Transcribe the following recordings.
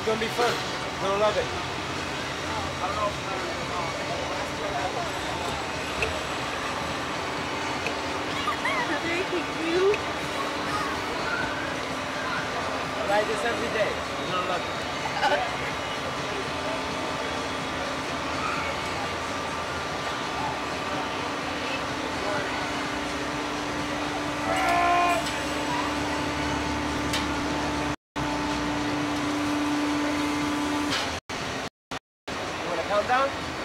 It's gonna be fun. You're gonna love it. I ride this every day. You're gonna love it. Countdown?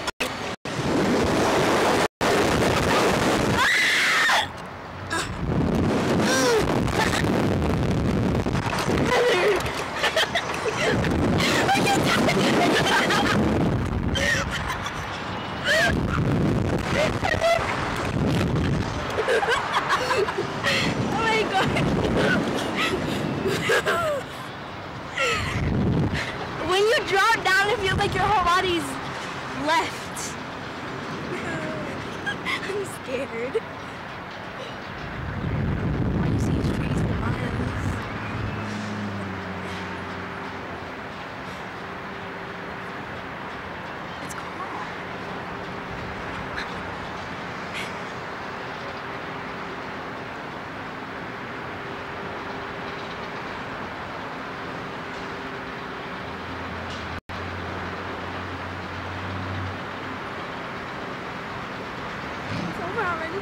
Oh my god. When you drop down, it feels like your whole body's left. I'm scared. All you see is trees for miles. It's calm. Already.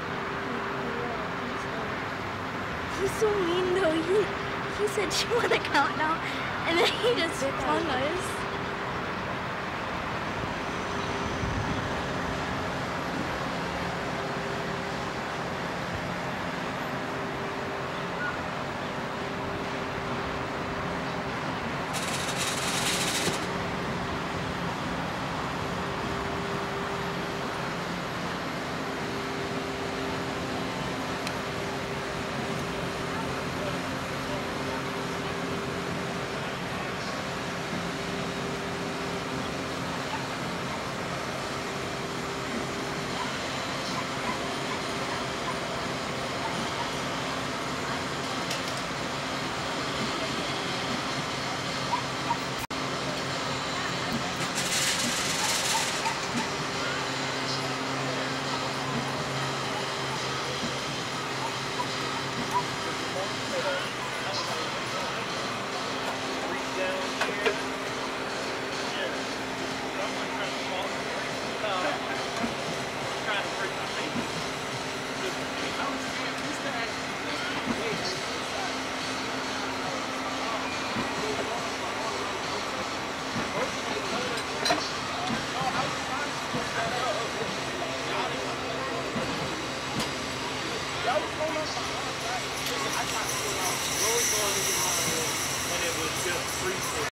He's so mean though. He said she wanted to count down and then he just flung us. That was going on.